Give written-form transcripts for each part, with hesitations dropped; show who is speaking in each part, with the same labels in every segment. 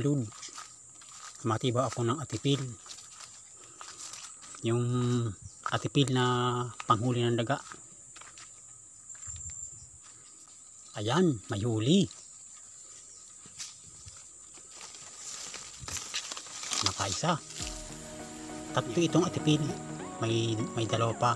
Speaker 1: balon. Matiba ako ng atipil. Yung atipil na panghuli ng daga. Ayan, may huli. Nakaisa. Tatlo itong atipil. May dalawa pa.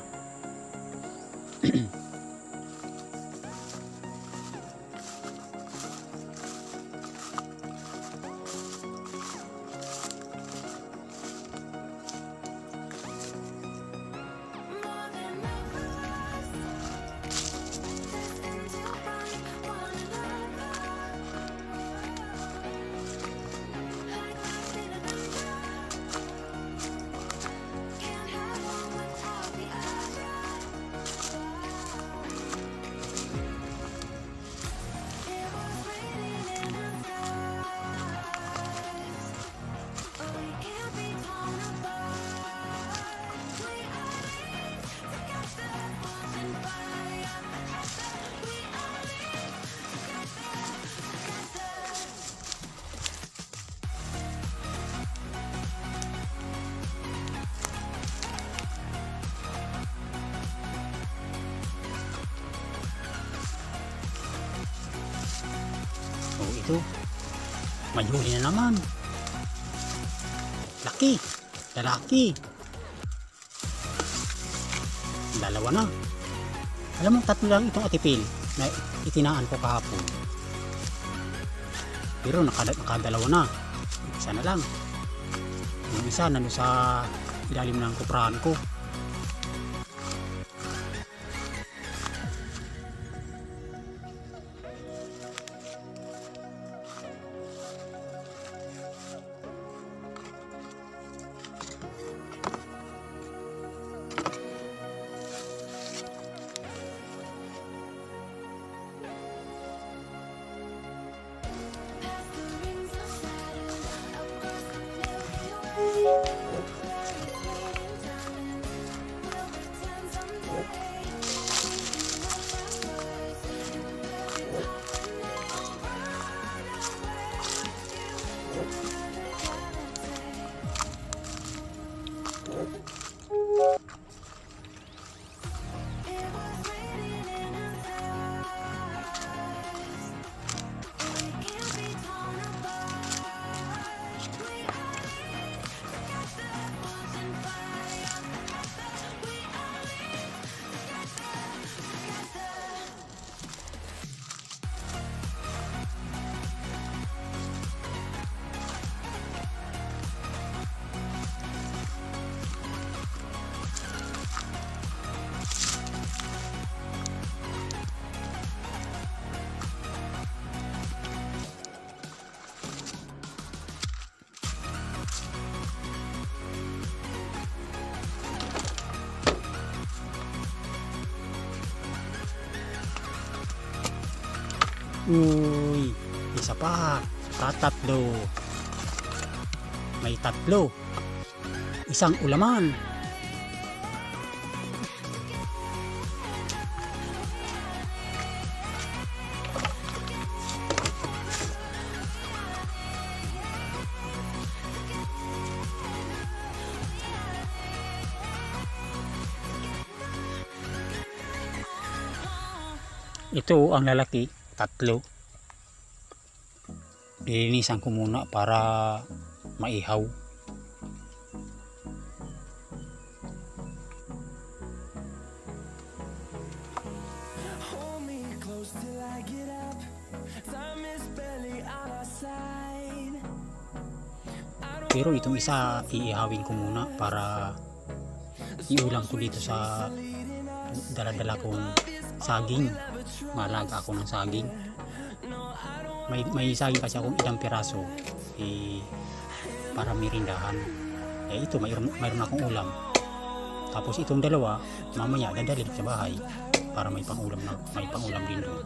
Speaker 1: Ito, may huli na naman. Laki, lalaki. Dalawa na. Alam mo, tatlo lang itong atipil na itinaan ko kahapon. Pero nakadalawa na. Isa na lang. Yung isa nandun sa ilalim ng kuprahan ko. Uy, isa pa. Tatlo. May tatlo. Isang ulaman. Ito ang lalaki. Tatlo. Lilinisan ko muna para maihaw. Pero itong isa iihawin ko muna para iulam ko dito sa dala-dala kong saging. Malaga ako ng saging. May saging kasi akong ilang piraso para merindahan. Ito mayroon akong ulam. Tapos itong dalawa mamaya dadalhin sa bahay para may pangulam din doon.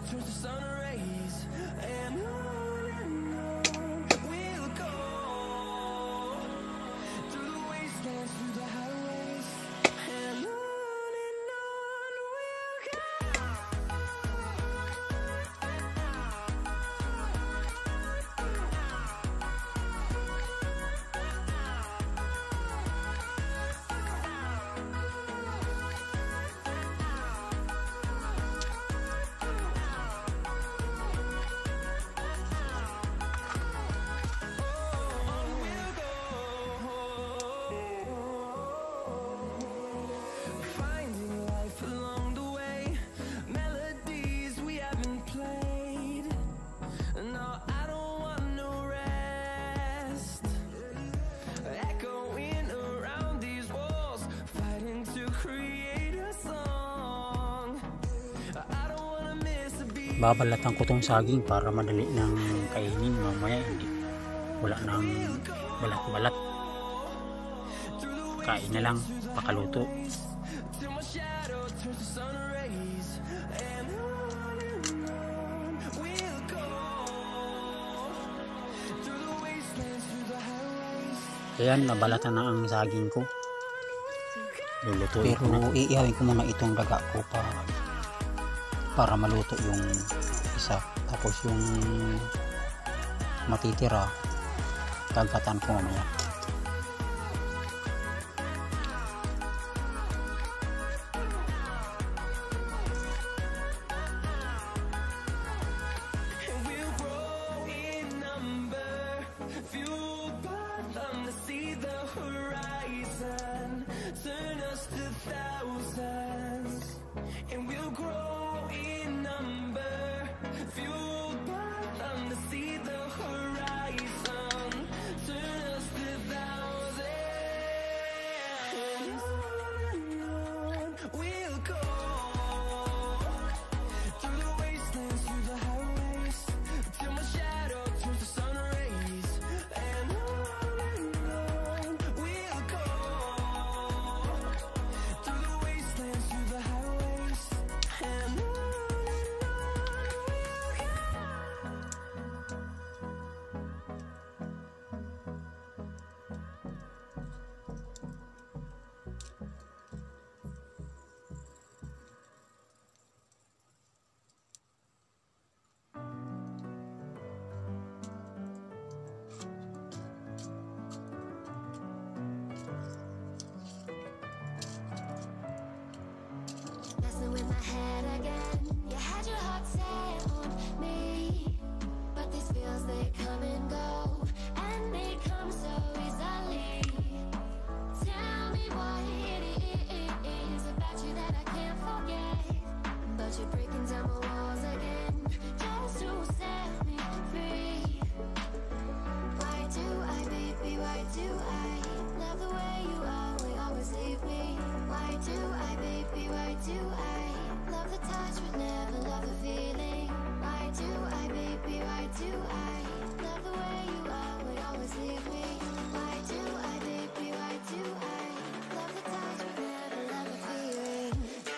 Speaker 1: babalatan ko tong saging para madali nang kainin mamaya, hindi wala nang balat-balat, kain na lang pakaluto. Ayan, nabalatan na ang saging ko. Lulutuin ko na. Pero iihawin ko muna itong daga ko para maluto yung isa. Tapos yung matitira, kagatan ko mamaya.
Speaker 2: In my head again, you had your heart set on me, but these feels, they come and go, and they come so easily. Tell me what it is about you that I can't forget, but you're breaking down my walls again, just to set me free. Why do I, baby, why do I love the way you always leave me? Why do I, baby, why do I love the touch but never love the feeling? Why do I, baby, why do I love the way you always leave me? Why do I, baby, why do I love the touch but never love the feeling?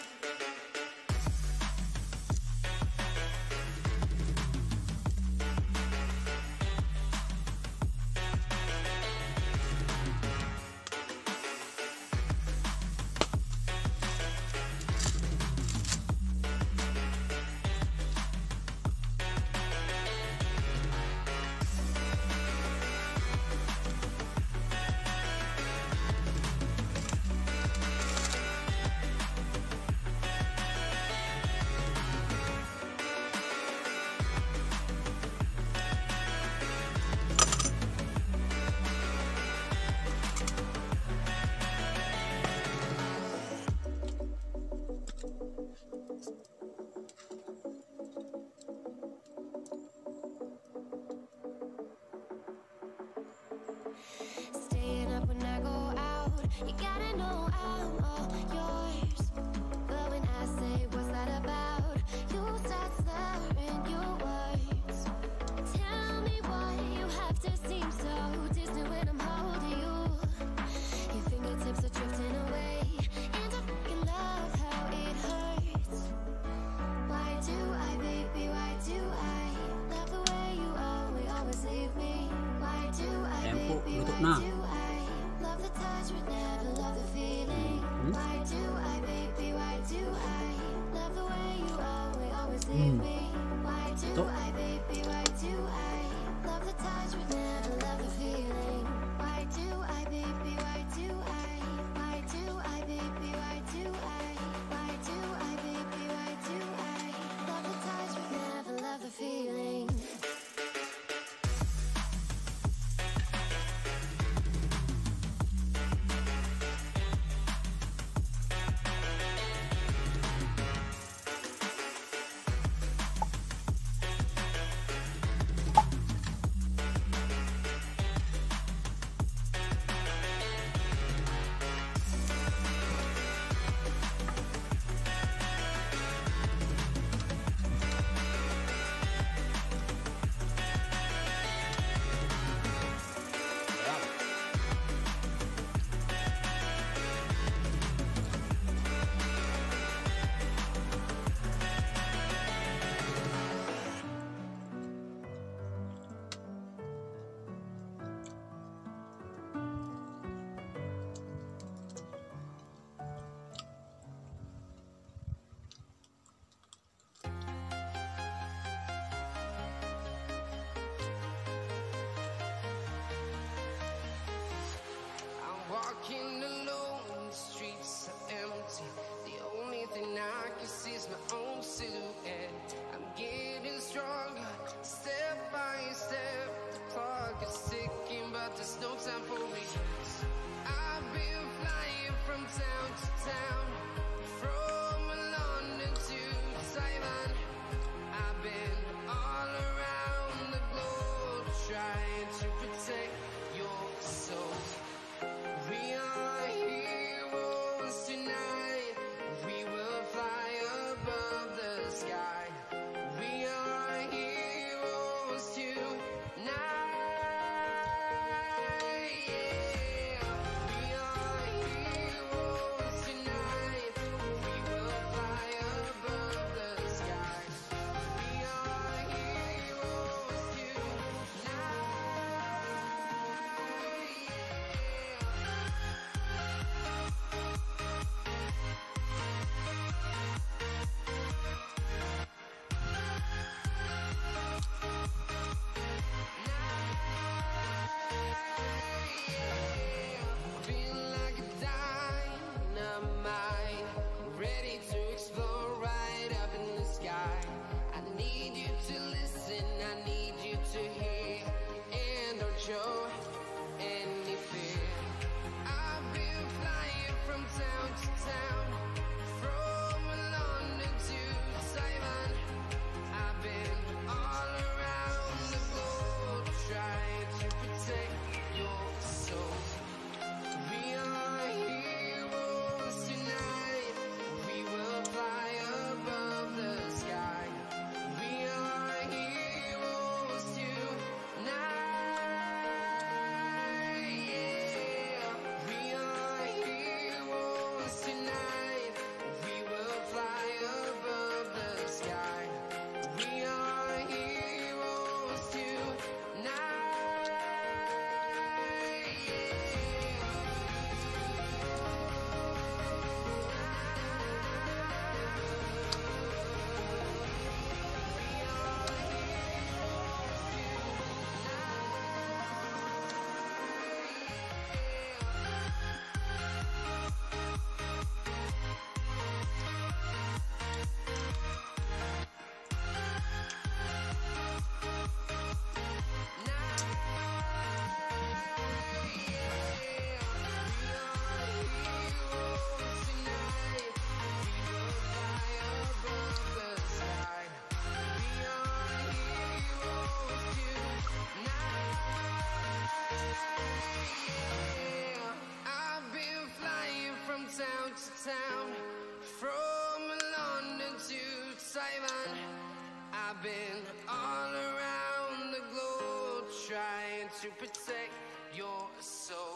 Speaker 2: Staying up when I go out, you gotta know I'm all yours. But when I say what's that about, you start slurring your words. Tell me why you have to seem so distant when I'm holding you. Your fingertips are drifting away, and I fucking love how it hurts. Why do I, baby, why do I love the way you always leave me? Why do I, baby, why do I love the touch but never love the feeling? Why do I, baby, why do I love the way you always leave me? Why do I, baby, why do I love the touch but never love the feeling? Why do I, baby, why do I? Why do I, baby, why do I? Why do I, baby, why do I love the touch but never love the feeling?
Speaker 3: walking alone, the streets are empty. The only thing I can see is my own silhouette. I'm getting stronger, step by step. The clock is ticking, but there's no time for regrets. I've been flying from town to town, from London to Taiwan. I've been all around the globe trying to protect your soul. We are heroes tonight. We will fly above the sky. We are heroes tonight. Yeah. We are heroes tonight. We will fly above the sky. We are heroes tonight. Feel like a dynamite, ready to explore right up in the sky. I need you to listen, I need you to hear, and don't show any fear. I've been flying from town to town, from London to Taiwan. I've been all around the globe trying to protect your soul. We are heroes tonight. We will fly above the sky. We are heroes tonight. Yeah. We are heroes tonight. We will fly above the sky. We are heroes tonight. I've been flying from town to town, from London to Taiwan. I've been all around the globe trying to protect your soul.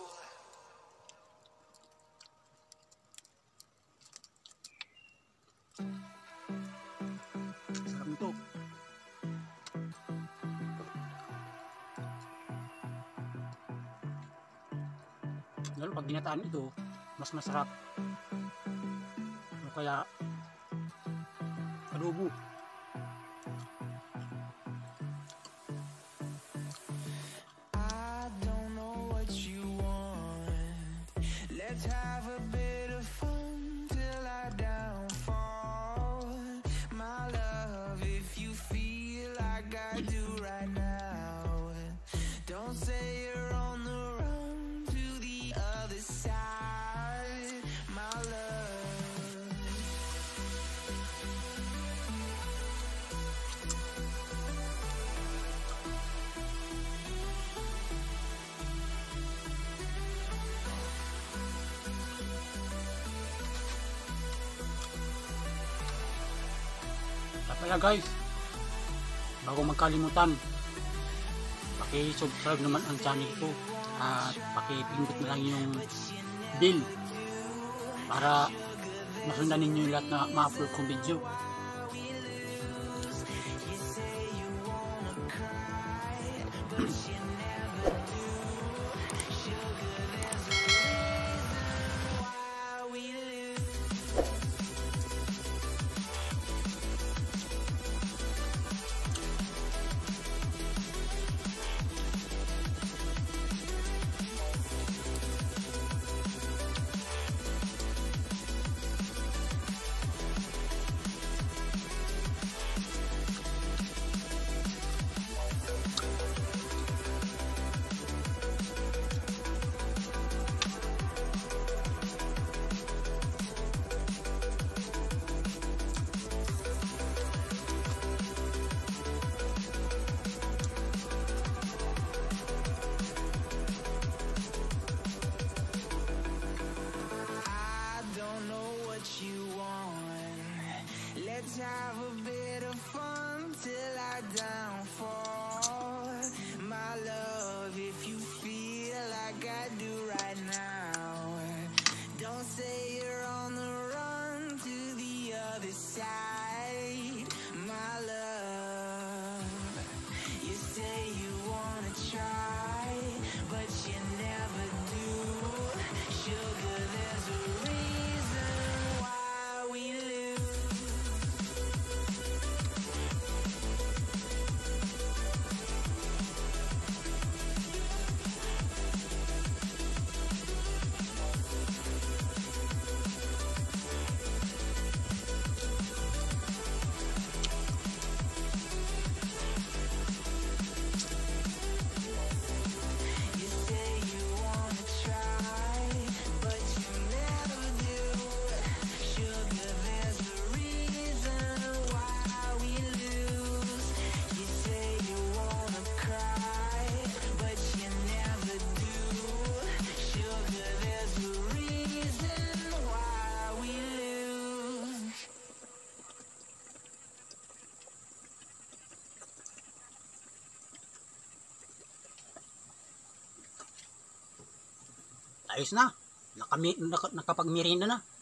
Speaker 1: Sarap nito. Lalo pag ginataan ito, mas masarap. O kaya adobo.
Speaker 4: I don't know what you want. Let's have a bit of fun till I downfall. My love, if you feel like I do right now, don't say you're on the run to the other side. My love.
Speaker 1: At kaya guys, bago magkalimutan, paki-subscribe naman ang channel ko at paki-pindot na lang yung bell para masundan ninyo yung lahat na ma-upload kong video. ayos na. Nakapagmerienda na.